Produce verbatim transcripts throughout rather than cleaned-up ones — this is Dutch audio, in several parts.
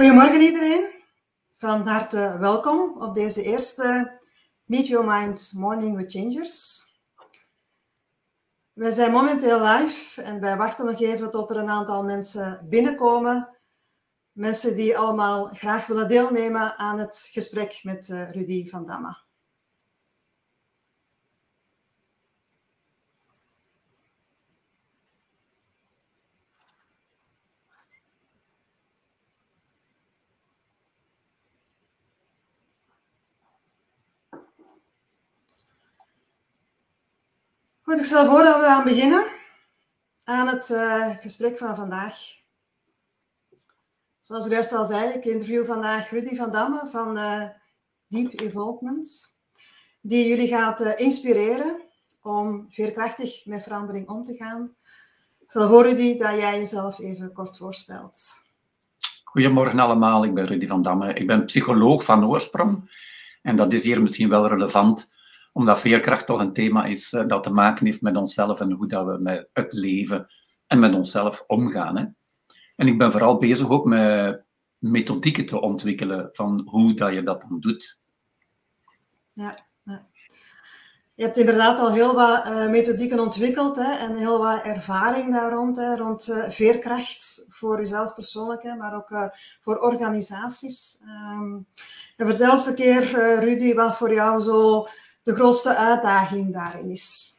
Goedemorgen iedereen, van harte welkom op deze eerste Meet Your Mind Morning with Changers. Wij zijn momenteel live en wij wachten nog even tot er een aantal mensen binnenkomen. Mensen die allemaal graag willen deelnemen aan het gesprek met uh, Rudy van Damme. Goed, ik stel voor dat we eraan beginnen, aan het uh, gesprek van vandaag. Zoals ik juist al zei, ik interview vandaag Rudy van Damme van uh, Deep Evolvement, die jullie gaat uh, inspireren om veerkrachtig met verandering om te gaan. Ik stel voor, Rudy, dat jij jezelf even kort voorstelt. Goedemorgen allemaal, ik ben Rudy van Damme. Ik ben psycholoog van oorsprong en dat is hier misschien wel relevant, omdat veerkracht toch een thema is uh, dat te maken heeft met onszelf en hoe dat we met het leven en met onszelf omgaan. Hè. En ik ben vooral bezig ook met methodieken te ontwikkelen van hoe dat je dat dan doet. Ja, ja. Je hebt inderdaad al heel wat uh, methodieken ontwikkeld hè, en heel wat ervaring daar rond, hè, rond uh, veerkracht voor jezelf persoonlijk, hè, maar ook uh, voor organisaties. Um, en vertel eens een keer, uh, Rudy, wat voor jou zo de grootste uitdaging daarin is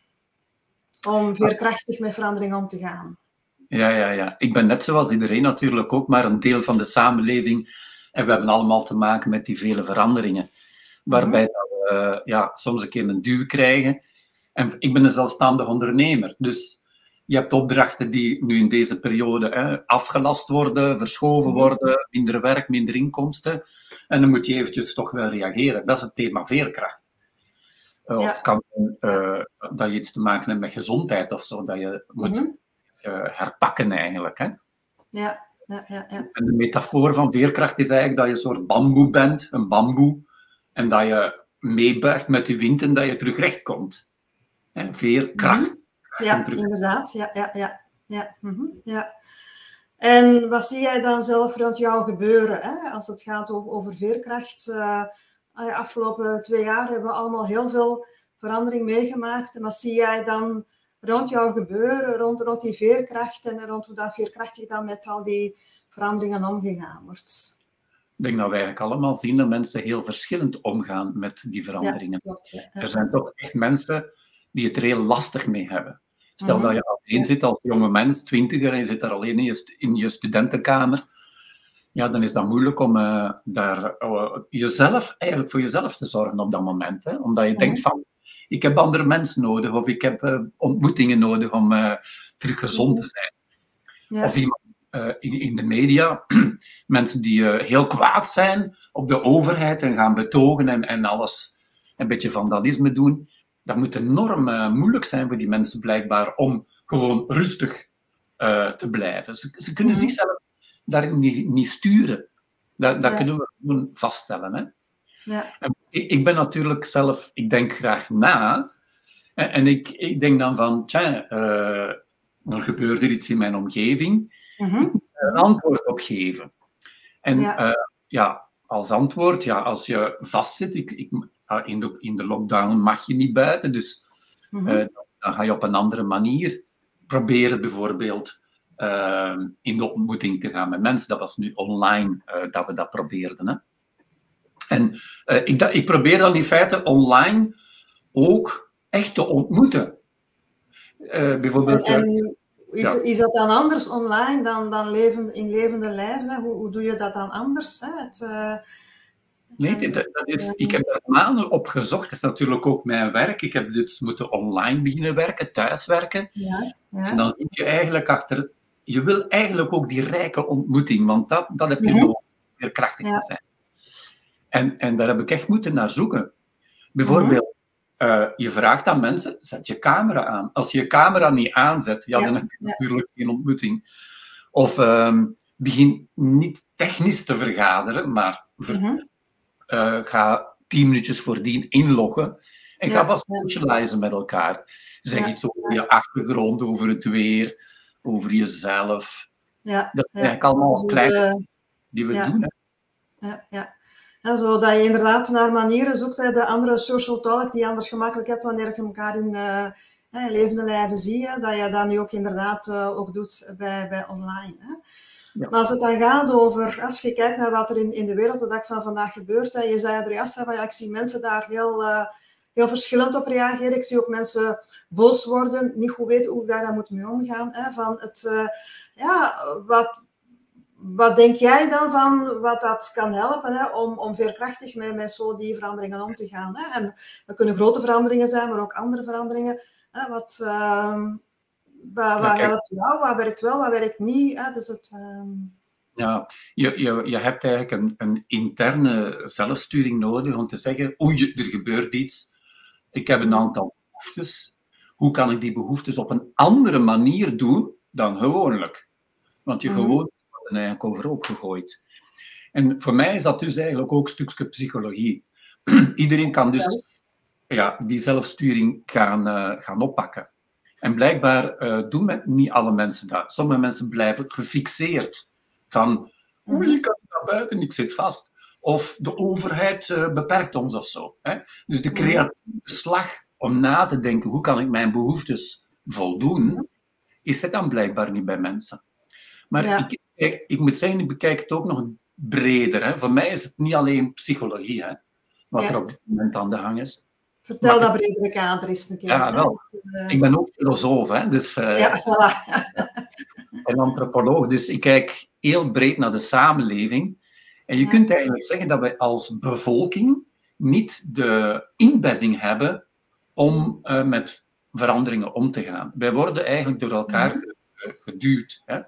om veerkrachtig met verandering om te gaan. Ja, ja, ja. Ik ben net zoals iedereen natuurlijk ook maar een deel van de samenleving en we hebben allemaal te maken met die vele veranderingen. Waarbij mm-hmm. we uh, ja, soms een keer een duw krijgen. En ik ben een zelfstandig ondernemer, dus je hebt opdrachten die nu in deze periode hè, afgelast worden, verschoven mm-hmm. worden, minder werk, minder inkomsten. En dan moet je eventjes toch wel reageren. Dat is het thema veerkracht. Uh, ja. Of kan uh, dat je iets te maken hebt met gezondheid of zo, dat je moet mm-hmm. uh, herpakken eigenlijk. Hè? Ja. Ja, ja, ja. En de metafoor van veerkracht is eigenlijk dat je een soort bamboe bent, een bamboe, en dat je meebuigt met de wind en dat je terug recht komt. Hè? Veerkracht. Mm-hmm. Ja, inderdaad. Ja, ja, ja. Ja. Mm-hmm. Ja. En wat zie jij dan zelf rond jou gebeuren, hè? Als het gaat over, over veerkracht? Uh, De afgelopen twee jaar hebben we allemaal heel veel verandering meegemaakt. En wat zie jij dan rond jou gebeuren, rond, rond die veerkracht en rond hoe dat veerkrachtig dan met al die veranderingen omgegaan wordt? Ik denk dat wij eigenlijk allemaal zien dat mensen heel verschillend omgaan met die veranderingen. Ja, klopt, ja. Er zijn toch echt mensen die het er heel lastig mee hebben. Stel mm-hmm. dat je alleen zit als jonge mens, twintiger, en je zit daar alleen in je, in je studentenkamer. Ja, dan is dat moeilijk om uh, daar uh, jezelf, eigenlijk voor jezelf te zorgen op dat moment. Hè? Omdat je mm-hmm. denkt van, ik heb andere mensen nodig, of ik heb uh, ontmoetingen nodig om uh, terug gezond te zijn. Ja. Of iemand uh, in, in de media, mensen die uh, heel kwaad zijn op de overheid en gaan betogen en, en alles, een beetje vandalisme doen. Dat moet enorm uh, moeilijk zijn voor die mensen blijkbaar om gewoon rustig uh, te blijven. Ze, ze kunnen mm-hmm. zichzelf daarin niet, niet sturen. Dat, dat ja. kunnen we gewoon vaststellen. Hè? Ja. En ik, ik ben natuurlijk zelf, ik denk graag na. En, en ik, ik denk dan van, tja, uh, er gebeurt er iets in mijn omgeving. Mm-hmm. Ik moet er een antwoord op geven. En ja, uh, ja als antwoord, ja, als je vastzit, ik, ik, uh, in, de, in de lockdown mag je niet buiten, dus mm-hmm. uh, dan ga je op een andere manier proberen bijvoorbeeld Uh, in de ontmoeting te gaan met mensen. Dat was nu online uh, dat we dat probeerden. Hè. En uh, ik, dat, ik probeer dan in feite online ook echt te ontmoeten. Uh, bijvoorbeeld, en, en is, ja. is dat dan anders online dan, dan leven, in levende lijf? Hoe, hoe doe je dat dan anders? Hè? Het, uh, nee, en, dat, dat is, ik heb daar maanden op gezocht. Dat is natuurlijk ook mijn werk. Ik heb dus moeten online beginnen werken, thuiswerken. Ja, ja. En dan zie je eigenlijk achter... Je wil eigenlijk ook die rijke ontmoeting, want dat, dat heb je mm-hmm. nodig om weer krachtig ja. te zijn. En, en daar heb ik echt moeten naar zoeken. Bijvoorbeeld, mm-hmm. uh, je vraagt aan mensen, zet je camera aan. Als je je camera niet aanzet, ja, ja. dan heb je ja. natuurlijk geen ontmoeting. Of um, begin niet technisch te vergaderen, maar ver, mm-hmm. uh, ga tien minuutjes voordien inloggen en ja. ga wat socializen met elkaar. Zeg ja. iets over je achtergrond, over het weer... over jezelf. Ja, dat is ja. eigenlijk allemaal klein. die we Ja. doen. Hè. Ja, ja. En zo dat je inderdaad naar manieren zoekt, hè, de andere social talk die je anders gemakkelijk hebt wanneer je elkaar in uh, hè, levende lijven ziet, hè, dat je dat nu ook inderdaad uh, ook doet bij, bij online. Hè. Ja. Maar als het dan gaat over, als je kijkt naar wat er in, in de wereld de dag van vandaag gebeurt, hè, je zei er juist, van, ja, ik zie mensen daar heel, uh, heel verschillend op reageren. Ik zie ook mensen boos worden, niet goed weten hoe ik daar moet mee omgaan. Hè, van het, uh, ja, wat... Wat denk jij dan van wat dat kan helpen, hè, om, om veerkrachtig met, met zo die veranderingen om te gaan? Hè? En dat kunnen grote veranderingen zijn, maar ook andere veranderingen. Hè? Wat, uh, wat, wat helpt jou, wat werkt wel, wat werkt niet? Hè? Dus het, uh... Ja, je, je, je hebt eigenlijk een, een interne zelfsturing nodig om te zeggen, oei, er gebeurt iets. Ik heb een aantal behoeftes. Hoe kan ik die behoeftes op een andere manier doen dan gewoonlijk? Want je mm-hmm. gewoon eigenlijk overhoop gegooid. En voor mij is dat dus eigenlijk ook een stukje psychologie. Iedereen kan dus ja, die zelfsturing gaan, uh, gaan oppakken. En blijkbaar uh, doen met niet alle mensen dat. Sommige mensen blijven gefixeerd van oei, ik kan naar buiten, ik zit vast. Of de overheid uh, beperkt ons of zo. Hè? Dus de creatieve slag om na te denken, hoe kan ik mijn behoeftes voldoen, is het dan blijkbaar niet bij mensen. Maar ja. ik, ik, ik moet zeggen, ik bekijk het ook nog breder. Hè. Voor mij is het niet alleen psychologie, hè, wat ja. er op dit moment aan de gang is. Vertel maar, dat bredere kader eens een keer. Ja, wel. Uh... Ik ben ook filosoof, hè, dus, uh, ja, voilà. en antropoloog, dus ik kijk heel breed naar de samenleving. En je ja. kunt eigenlijk zeggen dat wij als bevolking niet de inbedding hebben om uh, met veranderingen om te gaan. Wij worden eigenlijk door elkaar mm. geduwd. Hè.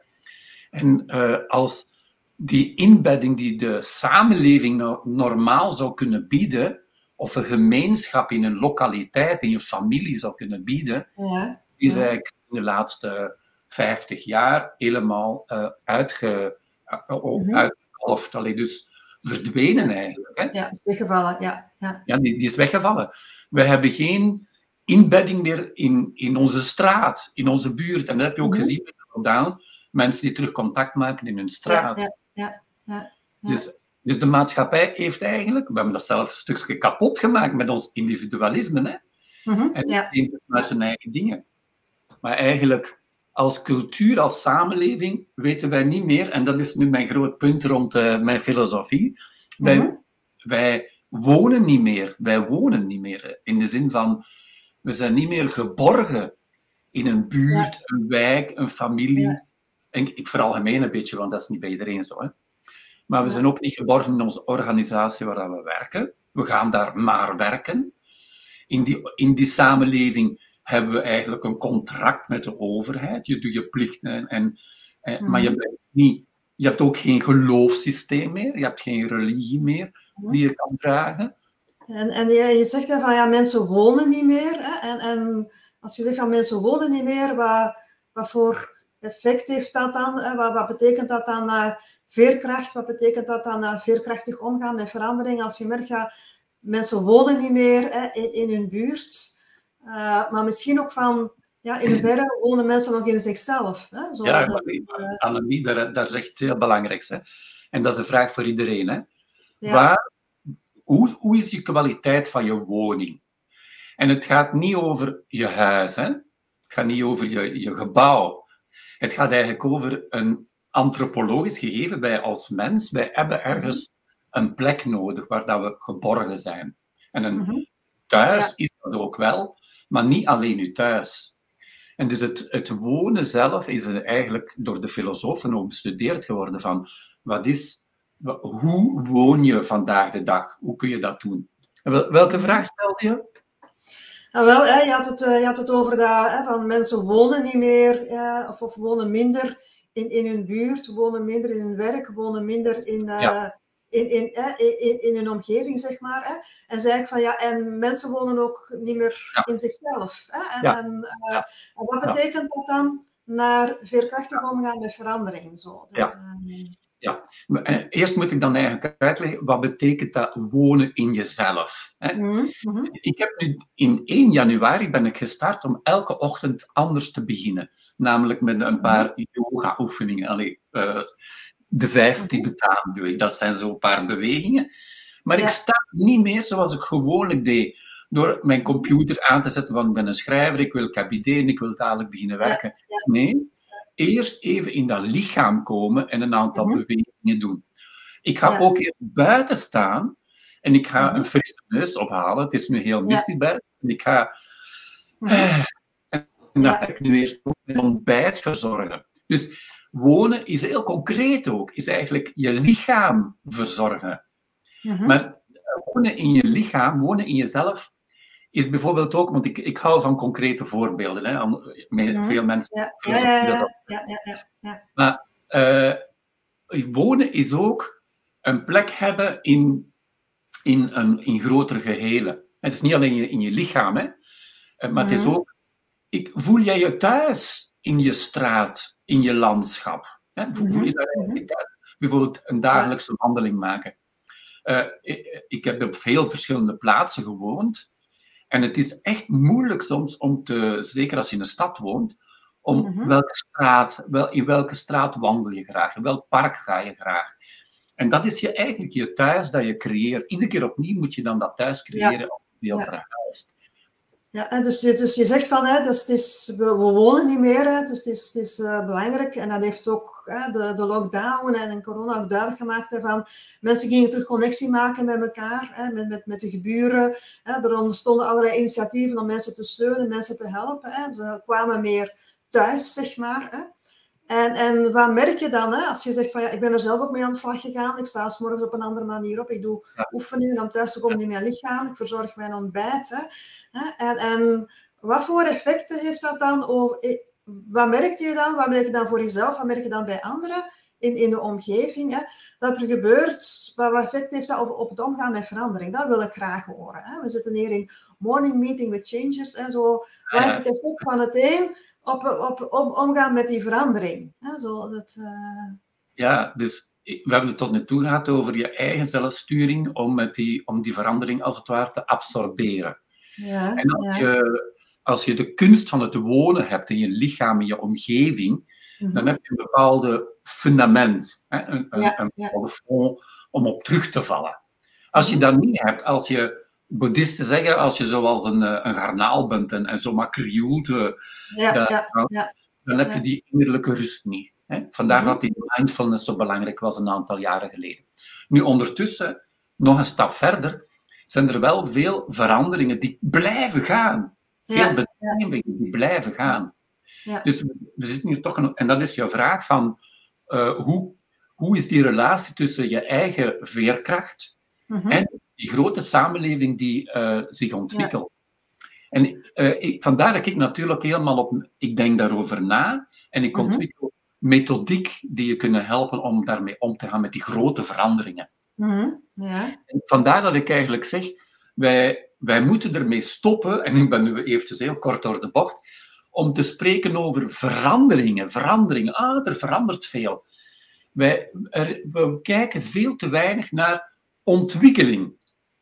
En uh, als die inbedding die de samenleving no- normaal zou kunnen bieden, of een gemeenschap in een lokaliteit, in je familie zou kunnen bieden, ja. is ja. eigenlijk in de laatste vijftig jaar helemaal uh, uitge, uh, mm-hmm. uitgehalfd, allee, dus verdwenen ja. eigenlijk. Hè? Ja, is weggevallen, ja. Ja, ja die, die is weggevallen. We hebben geen inbedding meer in, in onze straat, in onze buurt. En dat heb je ook mm-hmm. gezien met de lockdown. Mensen die terug contact maken in hun straat. Ja, ja, ja, ja. Dus, dus de maatschappij heeft eigenlijk, we hebben dat zelf een stukje kapot gemaakt met ons individualisme. Hè? Mm-hmm, en ja. met zijn eigen dingen. Maar eigenlijk, als cultuur, als samenleving, weten wij niet meer, en dat is nu mijn groot punt rond uh, mijn filosofie, wij, mm-hmm. wij wonen niet meer. Wij wonen niet meer. In de zin van, we zijn niet meer geborgen in een buurt, ja. een wijk, een familie. Ja. En ik veralgemeen een beetje, want dat is niet bij iedereen zo. Hè. Maar we zijn ook niet geborgen in onze organisatie waar we werken. We gaan daar maar werken. In die, in die samenleving hebben we eigenlijk een contract met de overheid. Je doet je plichten, en, en, mm. maar je, bent niet, je hebt ook geen geloofssysteem meer. Je hebt geen religie meer die je kan dragen. En, en je, je zegt dan van ja, mensen wonen niet meer. Hè? En, en als je zegt van mensen wonen niet meer, wat, wat voor effect heeft dat dan? Hè? Wat, wat betekent dat dan naar veerkracht? Wat betekent dat dan naar veerkrachtig omgaan met verandering? Als je merkt, ja, mensen wonen niet meer hè, in, in hun buurt. Uh, maar misschien ook van, ja, in hoeverre wonen mensen nog in zichzelf? Hè? Zo, ja, dat, uh... Annemie, daar, daar zegt iets heel belangrijks. Hè? En dat is een vraag voor iedereen. Hè? Ja. Waar, hoe, hoe is je kwaliteit van je woning? En het gaat niet over je huis. Hè? Het gaat niet over je, je gebouw. Het gaat eigenlijk over een antropologisch gegeven. Wij als mens, wij hebben ergens een plek nodig waar dat we geborgen zijn. En een mm-hmm. thuis ja. is dat ook wel, maar niet alleen je thuis. En dus het, het wonen zelf is eigenlijk door de filosofen ook bestudeerd geworden van wat is, hoe woon je vandaag de dag? Hoe kun je dat doen? En welke vraag stelde je? Nou, wel, hè, je, had het, je had het over dat hè, van mensen wonen niet meer ja, of, of wonen minder in, in hun buurt, wonen minder in hun werk, wonen minder in, uh, ja. in, in, in, in, in hun omgeving, zeg maar. Hè. En zei ik van ja, en mensen wonen ook niet meer ja. in zichzelf. Hè. En, ja. en, uh, ja. en wat betekent dat dan naar veerkrachtig omgaan met verandering? Zo, dat, ja. uh, Ja, eerst moet ik dan eigenlijk uitleggen, wat betekent dat wonen in jezelf? Hè? Mm-hmm. Ik heb nu in één januari ben ik gestart om elke ochtend anders te beginnen. Namelijk met een paar yoga-oefeningen. Allee, uh, De vijf Tibetanen doe ik. Dat zijn zo'n paar bewegingen. Maar Ja. ik sta niet meer zoals ik gewoonlijk deed. Door mijn computer aan te zetten, want ik ben een schrijver, ik wil kapiteren, ik wil dadelijk beginnen werken. Ja, ja. Nee, eerst even in dat lichaam komen en een aantal Mhm. bewegingen doen. Ik ga Ja. ook even buiten staan en ik ga Mhm. een frisse neus ophalen. Het is nu heel Ja. mistig buiten. En ik ga... Mhm. En dan Ja. ga ik nu eerst ook mijn ontbijt verzorgen. Dus wonen is heel concreet ook. Is eigenlijk je lichaam verzorgen. Mhm. Maar wonen in je lichaam, wonen in jezelf, is bijvoorbeeld ook... Want ik, ik hou van concrete voorbeelden. Hè. Met Mhm. veel mensen... Ja, ja, ja, ja, ja, ja, ja, ja. Maar uh, wonen is ook een plek hebben in, in een in grotere gehelen. Het is niet alleen in je, in je lichaam, hè, maar het is Mhm. ook... Ik, voel jij je thuis in je straat, in je landschap? Hè? Voel, voel je daar eigenlijk thuis? Bijvoorbeeld een dagelijkse wandeling maken. Uh, ik, ik heb op veel verschillende plaatsen gewoond. En het is echt moeilijk soms om te... Zeker als je in een stad woont... Om Mhm. welke straat, wel, in welke straat wandel je graag? In welk park ga je graag? En dat is je eigenlijk je thuis dat je creëert. Iedere keer opnieuw moet je dan dat thuis creëren Ja. of je Ja. verhuist. Ja, en dus, je- dus je zegt van, hè, dus het is, we, we wonen niet meer, hè, dus het is, het is uh, belangrijk. En dat heeft ook hè, de, de lockdown en, en corona ook duidelijk gemaakt. Hè, van, mensen gingen terug connectie maken met elkaar, hè, met, met, met de geburen. Hè. Er ontstonden allerlei initiatieven om mensen te steunen, mensen te helpen. Hè. Ze kwamen meer thuis, zeg maar. Hè. En, en wat merk je dan? Hè? Als je zegt van ja, ik ben er zelf ook mee aan de slag gegaan. Ik sta 's morgens op een andere manier op. Ik doe Ja. oefeningen om thuis te komen in mijn lichaam. Ik verzorg mijn ontbijt. Hè? En, en wat voor effecten heeft dat dan? Over, wat merk je dan? Wat merk je dan voor jezelf? Wat merk je dan bij anderen in, in de omgeving? Hè? Dat er gebeurt. Wat, wat effect heeft dat op, op het omgaan met verandering? Dat wil ik graag horen. Hè? We zitten hier in morning meeting with changers. Hè? Zo, wat is het effect van het een op, op, op omgaan met die verandering? Hè? Zo, dat, uh... Ja, dus we hebben het tot nu toe gehad over je eigen zelfsturing om, met die, om die verandering als het ware te absorberen. Ja, en als, ja. je, als je de kunst van het wonen hebt in je lichaam, in je omgeving, mm-hmm. dan heb je een bepaalde fundament, hè, een, ja, een, een ja. bepaalde fond om op terug te vallen. Als je dat niet hebt, als je boeddhisten zeggen, als je zoals een, een garnaal bent en, en zomaar krioelt, ja, dan, ja, ja. dan heb ja. je die innerlijke rust niet. Hè? Vandaar mm-hmm. dat die mindfulness zo belangrijk was een aantal jaren geleden. Nu, ondertussen, nog een stap verder, zijn er wel veel veranderingen die blijven gaan. Veel ja, bedrijven die blijven gaan. Ja. Dus we, we zitten hier toch... Een, en dat is jouw vraag van... Uh, hoe, hoe is die relatie tussen je eigen veerkracht mm-hmm. en die grote samenleving die uh, zich ontwikkelt? Ja. En uh, ik, vandaar dat ik natuurlijk helemaal op... Ik denk daarover na en ik ontwikkel mm-hmm. methodiek die je kunnen helpen om daarmee om te gaan met die grote veranderingen. Mm-hmm. Ja. En vandaar dat ik eigenlijk zeg, wij, wij moeten ermee stoppen, en ik ben nu eventjes heel kort door de bocht, om te spreken over veranderingen. Veranderingen, ah, er verandert veel. Wij, er, we kijken veel te weinig naar ontwikkeling.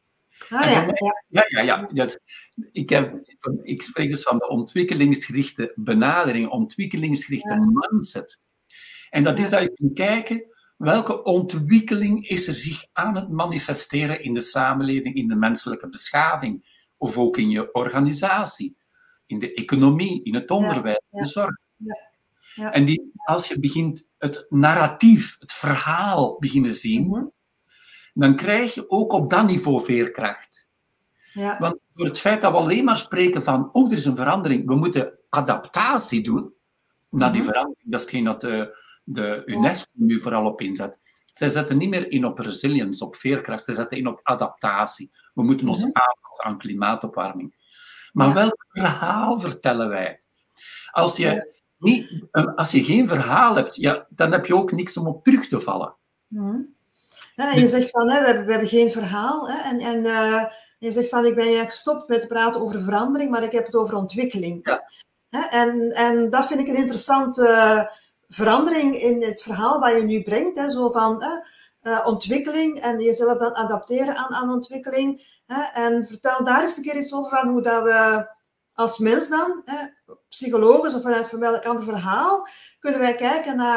Ah, ja, mij, ja. ja, ja, ja. Ik, heb, ik spreek dus van de ontwikkelingsgerichte benadering, ontwikkelingsgerichte ja. mindset. En dat is dat je kunt kijken, welke ontwikkeling is er zich aan het manifesteren in de samenleving, in de menselijke beschaving, of ook in je organisatie, in de economie, in het onderwijs, ja, in de zorg. Ja, ja. En die, als je begint het narratief, het verhaal beginnen zien, mm-hmm. dan krijg je ook op dat niveau veerkracht. Ja. Want door het feit dat we alleen maar spreken van, oh, er is een verandering, we moeten adaptatie doen naar mm-hmm. die verandering, dat is hetgeen dat de, de UNESCO ja. nu vooral op inzet. Zij zetten niet meer in op resilience, op veerkracht, zij zetten in op adaptatie. We moeten ons mm-hmm. aanpassen aan klimaatopwarming. Maar ja. welk verhaal vertellen wij? Als je, ja. niet, als je geen verhaal hebt, ja, dan heb je ook niks om op terug te vallen. Mm-hmm. Ja, en je zegt van, hè, we, hebben, we hebben geen verhaal. Hè, en en uh, je zegt van, ik ben eigenlijk gestopt met te praten over verandering, maar ik heb het over ontwikkeling. Ja. Hè, en, en dat vind ik een interessante uh, verandering in het verhaal wat je nu brengt. Hè, zo van uh, uh, ontwikkeling en jezelf dan adapteren aan, aan ontwikkeling. Hè, en vertel daar eens een keer iets over van hoe dat we als mens dan, hè, psychologisch of vanuit welk ander verhaal, kunnen wij kijken naar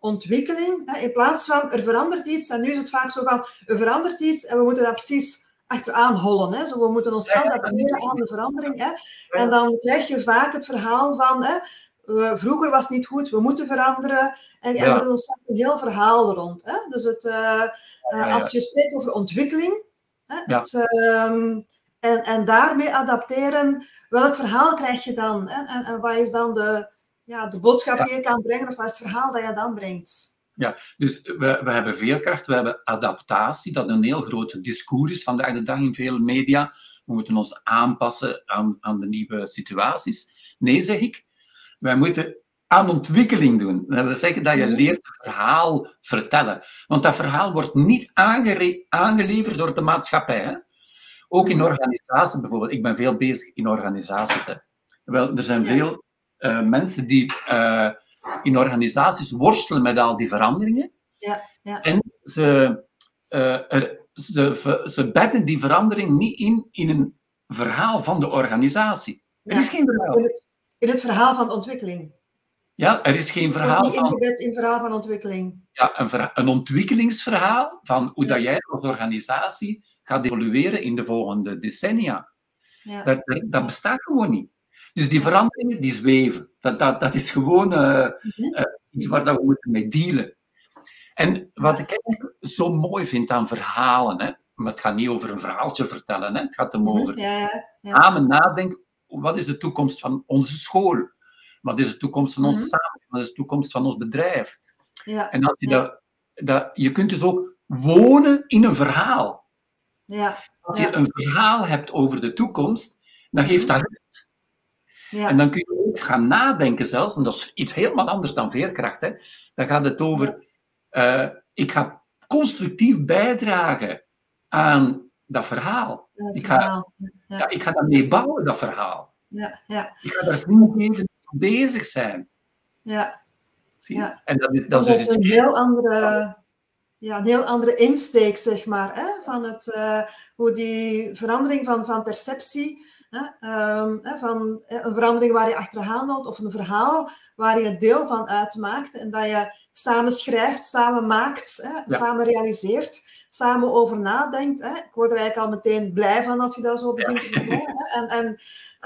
ontwikkeling, hè, in plaats van er verandert iets. En nu is het vaak zo van, er verandert iets en we moeten dat precies achteraan hollen. Hè. Zo, we moeten ons adapteren aan de verandering. Hè. En dan krijg je vaak het verhaal van, hè, uh, vroeger was het niet goed, we moeten veranderen. En, ja. en er ontstaat een heel verhaal er rond. Hè. Dus het, uh, uh, ja, ja. als je spreekt over ontwikkeling, hè, ja. het, uh, en, en daarmee adapteren, welk verhaal krijg je dan? Hè? En, en wat is dan de, ja, de boodschap ja. die je kan brengen, of wat is het verhaal dat je dan brengt? Ja, dus we, we hebben veerkracht, we hebben adaptatie, dat een heel groot discours is vandaag de dag in veel media. We moeten ons aanpassen aan, aan de nieuwe situaties. Nee, zeg ik, wij moeten aan ontwikkeling doen. Dat wil zeggen dat je leert het verhaal vertellen. Want dat verhaal wordt niet aangere- aangeleverd door de maatschappij. Hè? Ook in organisaties bijvoorbeeld. Ik ben veel bezig in organisaties. Hè. Wel, er zijn veel uh, mensen die uh, in organisaties worstelen met al die veranderingen. Ja, ja. En ze, uh, er, ze, ze bedden die verandering niet in in een verhaal van de organisatie. Er is ja. geen verhaal. In het, in het verhaal van ontwikkeling. Ja, er is geen verhaal niet ingebed in het verhaal van ontwikkeling. Ja, een, verha- een ontwikkelingsverhaal van hoe dat jij als organisatie gaat evolueren in de volgende decennia. Ja. Dat, dat, dat bestaat gewoon niet. Dus die veranderingen, die zweven. Dat, dat, dat is gewoon uh, mm-hmm. uh, iets waar dat we moeten mee dealen. En wat ik eigenlijk zo mooi vind aan verhalen, hè, maar het gaat niet over een verhaaltje vertellen, hè, het gaat er over ja, ja, ja. samen nadenken, wat is de toekomst van onze school? Wat is de toekomst van ons mm-hmm. samen? Wat is de toekomst van ons bedrijf? Ja, en als je, ja. dat, dat, je kunt dus ook wonen in een verhaal. Ja, als je ja. een verhaal hebt over de toekomst, dan geeft dat rust. Ja. En dan kun je ook gaan nadenken zelfs, en dat is iets helemaal anders dan veerkracht. Hè. Dan gaat het over, uh, ik ga constructief bijdragen aan dat verhaal. Dat ik, verhaal. Ga, ja. Ja, ik ga daarmee bouwen, dat verhaal. Ja, ja. Ik ga daar zin geven bezig zijn. Ja. Zie je? Ja. En dat is, dat dat is is een heel andere... Ja, een heel andere insteek, zeg maar, hè, van het, uh, hoe die verandering van, van perceptie, hè, um, hè, van hè, een verandering waar je achteraan loopt, of een verhaal waar je deel van uitmaakt en dat je samen schrijft, samen maakt, hè, ja. samen realiseert, samen over nadenkt. Hè. Ik word er eigenlijk al meteen blij van als je dat zo begint te vertellen. Hè. En, en,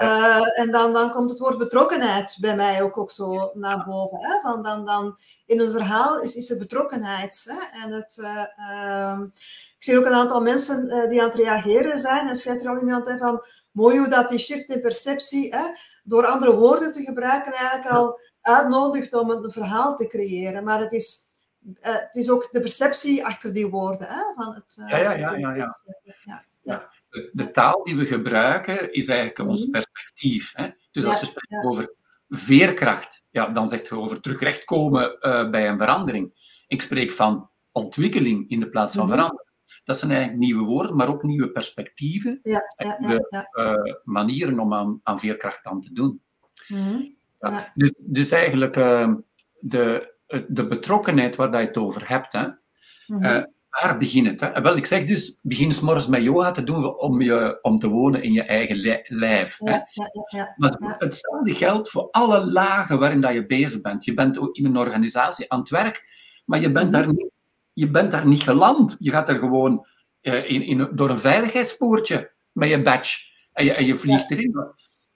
uh, en dan, dan komt het woord betrokkenheid bij mij ook, ook zo naar boven. Hè. Van dan... dan in een verhaal is, is er betrokkenheid. Hè? En het, uh, uh, ik zie ook een aantal mensen uh, die aan het reageren zijn. En schrijft er al iemand hè, van mooi hoe dat die shift in perceptie, hè, door andere woorden te gebruiken, eigenlijk al uitnodigt om een verhaal te creëren. Maar het is, uh, het is ook de perceptie achter die woorden. Hè? Van het, uh, ja, ja, ja. ja, ja. Dus, uh, ja, ja. De, de taal die we gebruiken is eigenlijk mm-hmm. ons perspectief. Hè? Dus als ja, we spreken ja. over veerkracht, ja, dan zegt je over terugrechtkomen uh, bij een verandering. Ik spreek van ontwikkeling in de plaats van mm-hmm. verandering. Dat zijn eigenlijk nieuwe woorden, maar ook nieuwe perspectieven ja, ja, en nieuwe ja, ja. Uh, manieren om aan, aan veerkracht aan te doen. Mm-hmm. Ja. Ja. Dus, dus eigenlijk uh, de, de betrokkenheid waar je het over hebt, hè, mm-hmm. uh, waar begint het? Hè? Wel, ik zeg dus, begin 's morgens met yoga te doen om, je, om te wonen in je eigen lijf. Hè? Ja, ja, ja, maar ja. hetzelfde geldt voor alle lagen waarin dat je bezig bent. Je bent ook in een organisatie aan het werk, maar je bent, mm-hmm. daar, niet, je bent daar niet geland. Je gaat er gewoon uh, in, in, door een veiligheidspoortje met je badge en je, en je vliegt ja. erin.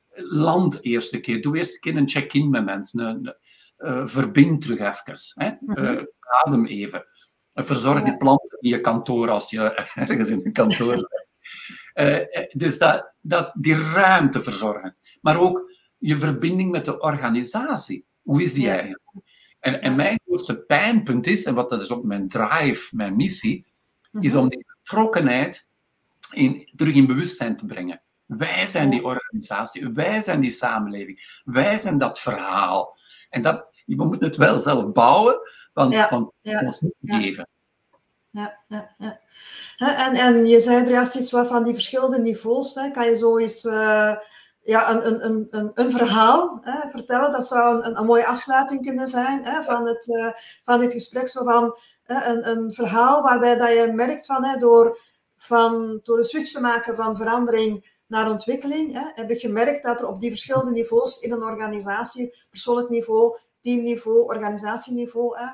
Land eerste keer. Doe eerst een keer een check-in met mensen. Uh, verbind terug even. Hè? Mm-hmm. Uh, adem even. Verzorg ja. die planten in je kantoor als je ergens in een kantoor bent. Uh, dus dat, dat, die ruimte verzorgen. Maar ook je verbinding met de organisatie. Hoe is die ja. eigenlijk? En, en mijn grootste pijnpunt is, en wat dat is ook mijn drive, mijn missie, mm-hmm. is om die betrokkenheid in, terug in bewustzijn te brengen. Wij zijn die organisatie, wij zijn die samenleving, wij zijn dat verhaal. En dat, we moeten het wel zelf bouwen, want, ja, want ja, ons niet ja. geven. Ja, ja, ja. En, en je zei er juist iets wat van die verschillende niveaus. Hè. Kan je zo eens uh, ja, een, een, een, een verhaal hè, vertellen? Dat zou een, een mooie afsluiting kunnen zijn hè, van, het, uh, van dit gesprek. Zo van, uh, een, een verhaal waarbij dat je merkt van, hè, door, van, door een switch te maken van verandering naar ontwikkeling, hè, heb ik gemerkt dat er op die verschillende niveaus in een organisatie, persoonlijk niveau, teamniveau, organisatieniveau, hè,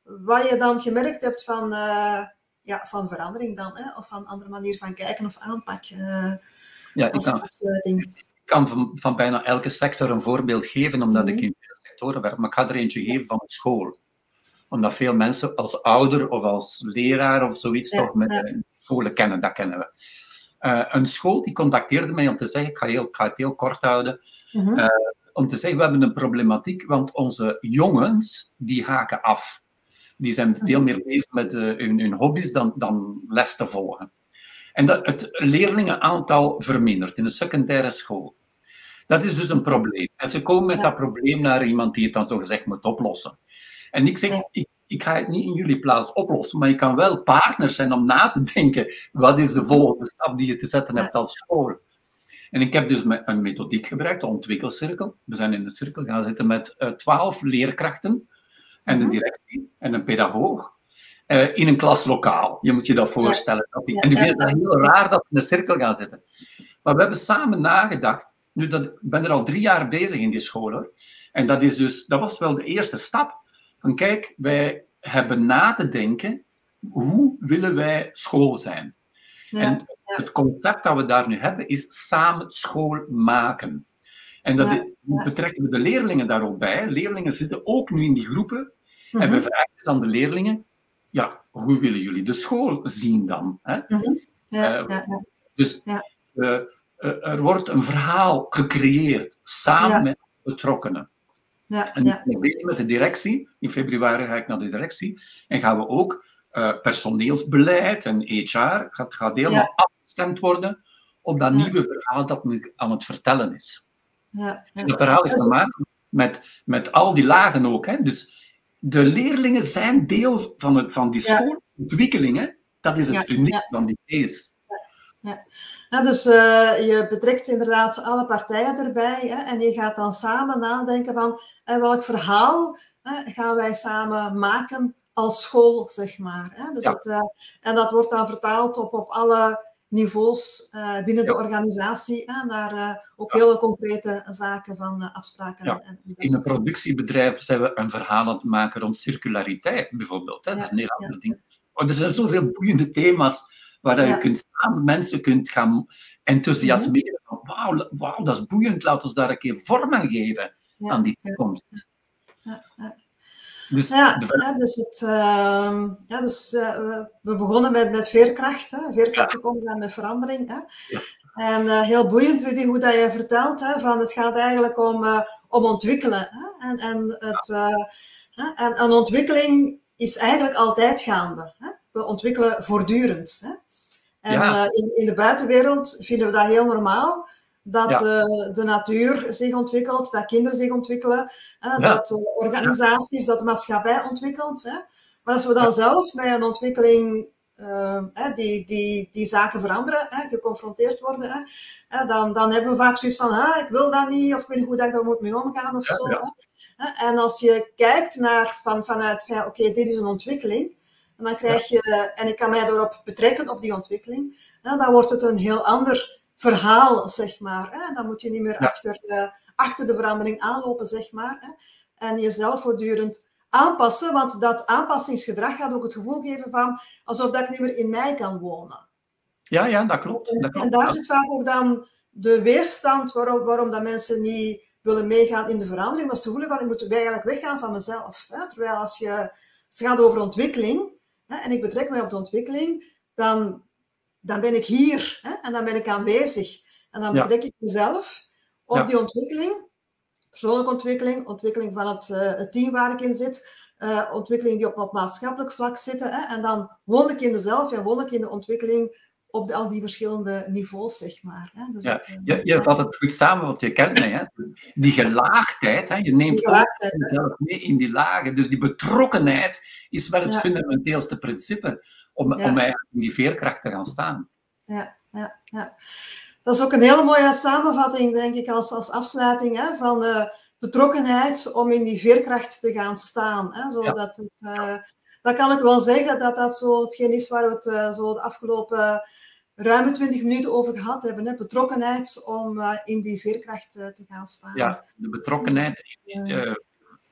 wat je dan gemerkt hebt van, uh, ja, van verandering dan, hè? Of van een andere manier van kijken of aanpak uh, ja, als ik kan, afsluiting. Ik kan van, van bijna elke sector een voorbeeld geven, omdat mm-hmm. ik in veel sectoren werk. Maar ik ga er eentje geven van een school. Omdat veel mensen als ouder of als leraar of zoiets ja, toch met ja. scholen kennen, dat kennen we. Uh, een school die contacteerde mij om te zeggen, ik ga, heel, ik ga het heel kort houden, mm-hmm. uh, om te zeggen, we hebben een problematiek, want onze jongens, die haken af. Die zijn mm-hmm. veel meer bezig met uh, hun, hun hobby's dan, dan les te volgen. En dat het leerlingenaantal vermindert in een secundaire school. Dat is dus een probleem. En ze komen met ja. dat probleem naar iemand die het dan zogezegd moet oplossen. En ik zeg, ja. ik, ik ga het niet in jullie plaats oplossen, maar je kan wel partners zijn om na te denken, wat is de volgende stap die je te zetten hebt als school. En ik heb dus een methodiek gebruikt, de ontwikkelcirkel. We zijn in een cirkel gaan zitten met twaalf uh, leerkrachten en de directie en een pedagoog. Uh, in een klaslokaal. Je moet je dat voorstellen. Dat die, ja, en die vinden het heel raar dat we in een cirkel gaan zitten. Maar we hebben samen nagedacht. Nu, dat, ik ben er al drie jaar bezig in die school, hoor. En dat, is dus, dat was wel de eerste stap. Van kijk, wij hebben na te denken, hoe willen wij school zijn? Ja, en ja. het concept dat we daar nu hebben, is samen school maken. En dat ja, ja. betrekken we de leerlingen daar ook bij. Leerlingen zitten ook nu in die groepen. Mm-hmm. En we vragen dus aan de leerlingen, ja, hoe willen jullie de school zien dan? Hè? Mm-hmm. Ja, uh, ja, ja. Dus ja. Uh, uh, er wordt een verhaal gecreëerd, samen ja. met betrokkenen. Ja, en ja. ik ben met de directie, in februari ga ik naar de directie, en gaan we ook uh, personeelsbeleid en H R, gaat, gaat helemaal ja. afgestemd worden op dat ja. nieuwe verhaal dat nu aan het vertellen is. Ja, ja. En dat verhaal heeft te maken met, met al die lagen ook. Hè? Dus de leerlingen zijn deel van, het, van die schoolontwikkeling. Hè? Dat is het ja, uniek ja. van die case. Ja. Ja, dus uh, je betrekt inderdaad alle partijen erbij hè, en je gaat dan samen nadenken van eh, welk verhaal hè, gaan wij samen maken als school, zeg maar. Hè? Dus ja. het, uh, en dat wordt dan vertaald op, op alle niveaus uh, binnen ja. de organisatie, hè, naar uh, ook ja. hele concrete zaken van uh, afspraken. Ja. En, en in een productiebedrijf zijn we een verhaal aan het maken rond circulariteit, bijvoorbeeld. Hè? Dat is een heel ander ja. ding. Maar er zijn zoveel boeiende thema's waar ja. je kunt samen mensen kunt gaan enthousiasmeren. Van, wauw, wauw, dat is boeiend, laten we daar een keer vorm aan geven ja. aan die toekomst. Ja, ja. Dus, ja, de... ja, dus, het, uh, ja, dus uh, we, we begonnen met, met veerkracht, hè, veerkrachtig ja. omgaan met verandering. Hè. Ja. En uh, heel boeiend, Rudy, hoe dat jij vertelt, hè, van het gaat eigenlijk om, uh, om ontwikkelen. Hè, en, en, het, uh, hè, en een ontwikkeling is eigenlijk altijd gaande. Hè. We ontwikkelen voortdurend. Hè. En ja. uh, in, in de buitenwereld vinden we dat heel normaal. Dat ja. uh, de natuur zich ontwikkelt, dat kinderen zich ontwikkelen, hè, ja. dat uh, organisaties, ja. dat de maatschappij ontwikkelt. Hè. Maar als we dan ja. zelf met een ontwikkeling uh, hè, die, die, die zaken veranderen, hè, geconfronteerd worden, hè, hè, dan, dan hebben we vaak zoiets van, ah, ik wil dat niet, of ik weet niet hoe dat ik daar moet mee omgaan of ja, zo. Ja. Hè. En als je kijkt naar van, vanuit, van, oké, okay, dit is een ontwikkeling, en dan krijg je, en ik kan mij erop betrekken op die ontwikkeling, hè, dan wordt het een heel ander verhaal, zeg maar. Hè? Dan moet je niet meer ja. achter, de, achter de verandering aanlopen, zeg maar. Hè? En jezelf voortdurend aanpassen, want dat aanpassingsgedrag gaat ook het gevoel geven van alsof dat ik niet meer in mij kan wonen. Ja, ja, dat klopt. Dat klopt. En daar zit vaak ook dan de weerstand waarom, waarom dat mensen niet willen meegaan in de verandering, maar ze voelen van, ik moet eigenlijk weggaan van mezelf. Hè? Terwijl als je, als het gaat over ontwikkeling, hè, en ik betrek mij op de ontwikkeling, dan... dan ben ik hier hè, en dan ben ik aanwezig. En dan betrek ja. ik mezelf op ja. die ontwikkeling, persoonlijke ontwikkeling, ontwikkeling van het, uh, het team waar ik in zit, uh, ontwikkeling die op, op maatschappelijk vlak zitten. Hè, en dan woon ik in mezelf en woon ik in de ontwikkeling op de, al die verschillende niveaus, zeg maar. Hè. Dus ja. het, uh, je je vat het goed samen, want je kent mij. Hè. Die gelaagdheid, hè. Je neemt gelaagdheid, jezelf mee in die lagen. Dus die betrokkenheid is wel het ja. fundamenteelste principe. Om, ja. om eigenlijk in die veerkracht te gaan staan. Ja, ja, ja. Dat is ook een hele mooie samenvatting, denk ik, als, als afsluiting hè, van de betrokkenheid om in die veerkracht te gaan staan. Hè, zodat ja. het, uh, dat kan ik wel zeggen dat dat zo hetgeen is waar we het uh, zo de afgelopen ruime twintig minuten over gehad hebben. Hè, betrokkenheid om uh, in die veerkracht uh, te gaan staan. Ja, de betrokkenheid. Uh,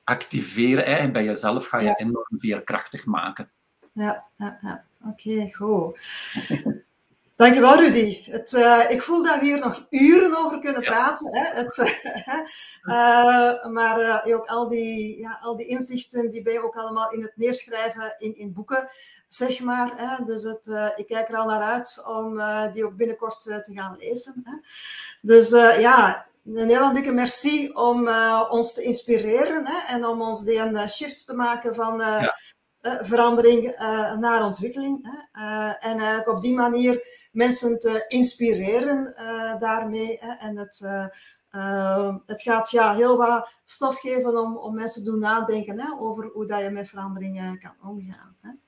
activeren, eigenlijk bij jezelf ga je Ja. enorm veerkrachtig maken. Ja, ja, ja. Oké, okay, goed. Dankjewel, Rudy. Het, uh, ik voel dat we hier nog uren over kunnen ja. praten. Hè? Het, uh, maar uh, ook al die, ja, al die inzichten, die ben je ook allemaal in het neerschrijven in, in boeken, zeg maar. Hè? Dus het, uh, ik kijk er al naar uit om uh, die ook binnenkort uh, te gaan lezen. Hè? Dus uh, ja, een heel dikke merci om uh, ons te inspireren, hè? En om ons die een shift te maken van... Uh, ja. Uh, verandering uh, naar ontwikkeling. Hè? Uh, en uh, op die manier mensen te inspireren uh, daarmee. Hè? En het, uh, uh, het gaat ja, heel wat stof geven om, om mensen te doen nadenken, hè? Over hoe dat je met veranderingen kan omgaan. Hè?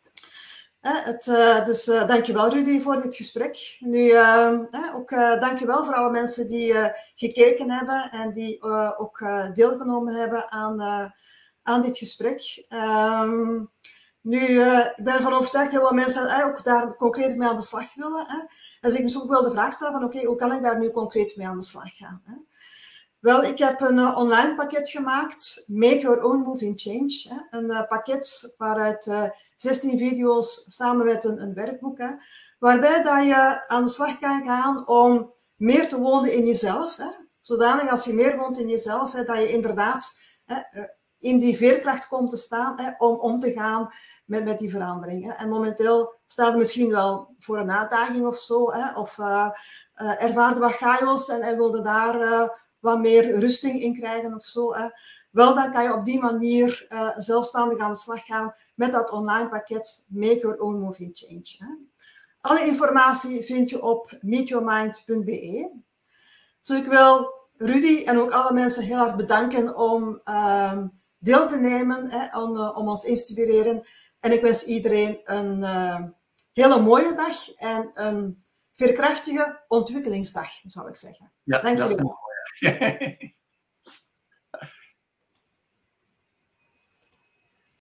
Uh, het, uh, dus uh, dankjewel Rudy voor dit gesprek. Nu, uh, uh, ook uh, dankjewel voor alle mensen die uh, gekeken hebben en die uh, ook uh, deelgenomen hebben aan... Uh, aan dit gesprek. Um, nu, uh, ik ben ervan overtuigd dat heel veel mensen uh, ook daar concreet mee aan de slag willen. Hè? En zich misschien ook wel de vraag stellen van oké, okay, hoe kan ik daar nu concreet mee aan de slag gaan? Hè? Wel, ik heb een uh, online pakket gemaakt, Make Your Own Moving Change. Hè? Een uh, pakket waaruit uh, zestien video's samen met een, een werkboek, hè? Waarbij dat je aan de slag kan gaan om meer te wonen in jezelf. Hè? Zodanig als je meer woont in jezelf, hè, dat je inderdaad... Hè, uh, in die veerkracht komt te staan, hè, om om te gaan met, met die verandering. Hè. En momenteel staat er misschien wel voor een uitdaging of zo, hè, of uh, uh, ervaarde wat chaos en, en wilde daar uh, wat meer rusting in krijgen of zo. Hè. Wel, dan kan je op die manier uh, zelfstandig aan de slag gaan met dat online pakket Make Your Own Moving Change. Hè. Alle informatie vind je op meet your mind punt b e. Dus ik wil Rudy en ook alle mensen heel hard bedanken om... Uh, deel te nemen, hè, om, uh, om ons te inspireren. En ik wens iedereen een uh, hele mooie dag en een veerkrachtige ontwikkelingsdag, zou ik zeggen. Ja, dank dat jullie is mooi.